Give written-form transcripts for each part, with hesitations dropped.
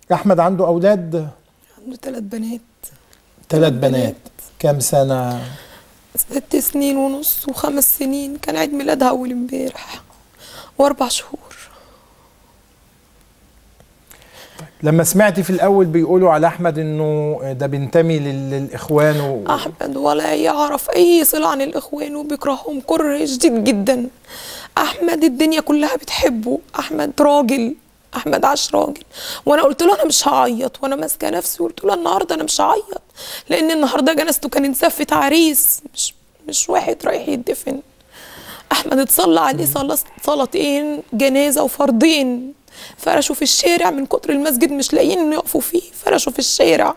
احمد عنده اولاد؟ عنده 3 بنات. 3 بنات. كام سنه؟ 6 سنين ونص و5 سنين. كان عيد ميلادها اول امبارح و4 شهور. لما سمعتي في الاول بيقولوا على احمد انه ده بينتمي للاخوان احمد ولا يعرف اي صله عن الاخوان وبيكرههم كره شديد جدا. احمد الدنيا كلها بتحبه. احمد راجل. احمد عاش راجل. وانا قلت له انا مش هعيط وانا ماسكه نفسي وقلت له النهارده انا مش هعيط لان النهارده جنازته كانت زفه عريس مش واحد رايح يدفن. احمد اتصلى عليه صلاتين جنازه وفرضين. فرشوا في الشارع من كتر المسجد مش لاقيين انه يقفوا فيه. فرشوا في الشارع.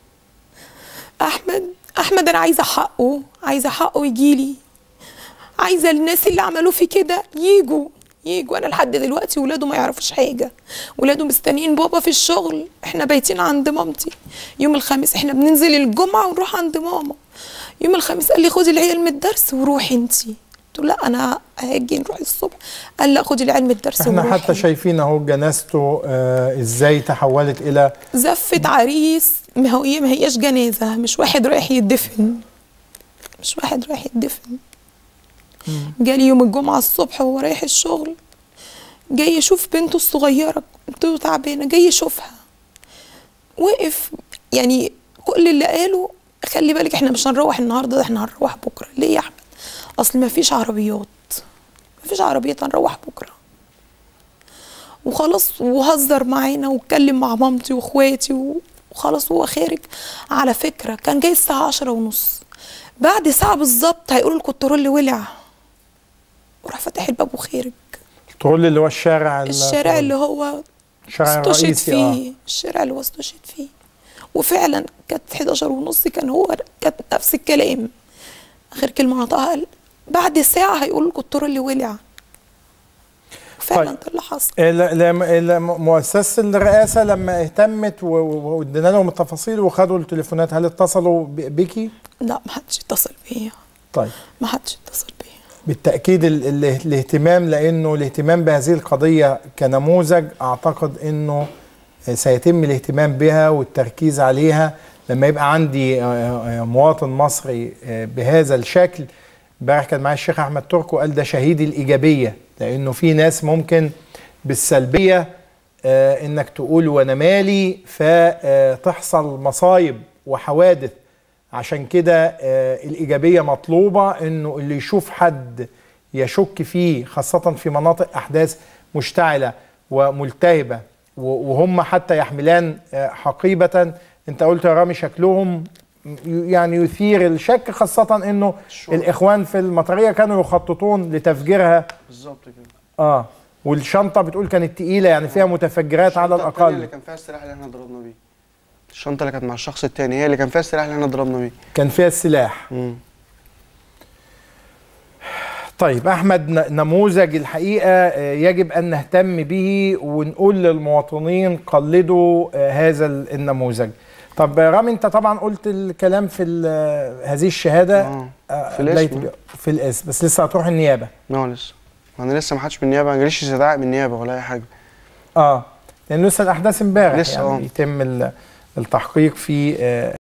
احمد انا عايزه حقه. عايزه حقه يجيلي. عايزه الناس اللي عملوه في كده يجوا. انا لحد دلوقتي ولاده ما يعرفوش حاجه. ولاده مستنيين بابا في الشغل. احنا بايتين عند مامتي. يوم الخميس احنا بننزل الجمعه ونروح عند ماما. يوم الخميس قال لي خدي العيال من الدرس وروحي انتي. قلت له لا انا هاجي نروح الصبح. قال لا خدي العيال من الدرس وروحي. احنا حتى شايفين اهو جنازته ازاي تحولت الى زفه عريس. ما هياش جنازه. مش واحد رايح يدفن. جالي يوم الجمعه الصبح وهو رايح الشغل. جاي يشوف بنته الصغيره. قلت له تعبانه. جاي يشوفها. وقف. يعني كل اللي قاله خلي بالك احنا مش هنروح النهارده ده احنا هنروح بكره. ليه يا احمد؟ اصل ما فيش عربيات. هنروح بكره. وخلاص وهزر معانا واتكلم مع مامتي واخواتي وخلاص هو خارج. على فكره كان جاي الساعه 10:30. بعد ساعه بالظبط هيقولوا الكنترول اللي ولع. وراح فاتح الباب وخارج. الكنترول اللي هو الشارع اللي هو الشارع الرئيسي فيه. الشارع اللي هو استشهد فيه. وفعلا كانت 11:30 كانت نفس الكلام. اخر كلمه نطقها قال بعد ساعه هيقولوا الكنترول اللي ولع. فعلا ده اللي حصل. مؤسسه الرئاسه لما اهتمت وادينا لهم التفاصيل وخدوا التليفونات هل اتصلوا بيكي؟ لا ما حدش اتصل بيا. طيب ما حدش اتصل بيا. بالتاكيد الاهتمام لانه الاهتمام بهذه القضيه كنموذج اعتقد انه سيتم الاهتمام بها والتركيز عليها لما يبقى عندي مواطن مصري بهذا الشكل. امبارح كان معايا الشيخ احمد ترك وقال ده شهيد الايجابيه لانه في ناس ممكن بالسلبيه انك تقول وانا مالي فتحصل مصايب وحوادث. عشان كده الايجابيه مطلوبه انه اللي يشوف حد يشك فيه خاصه في مناطق احداث مشتعله وملتهبه وهم حتى يحملان حقيبه. انت قلت يا رامي شكلهم يعني يثير الشك خاصة انه الاخوان في المطرية كانوا يخططون لتفجيرها. بالظبط كده. والشنطة بتقول كانت تقيلة يعني فيها متفجرات على الاقل. اللي كان فيها السلاح اللي احنا ضربنا بيه. الشنطة اللي كانت مع الشخص الثاني هي اللي كان فيها السلاح اللي احنا ضربنا بيه. كان فيها السلاح. طيب احمد نموذج الحقيقة يجب ان نهتم به ونقول للمواطنين قلدوا هذا النموذج. طب رامي انت طبعا قلت الكلام في هذه الشهاده في الاسم بس لسه هتروح النيابه. لسه انا لسه ما حدش من النيابه. ما جاليش استدعاء من النيابه ولا اي حاجه. لان لسه الاحداث امبارح لسه يعني يتم التحقيق في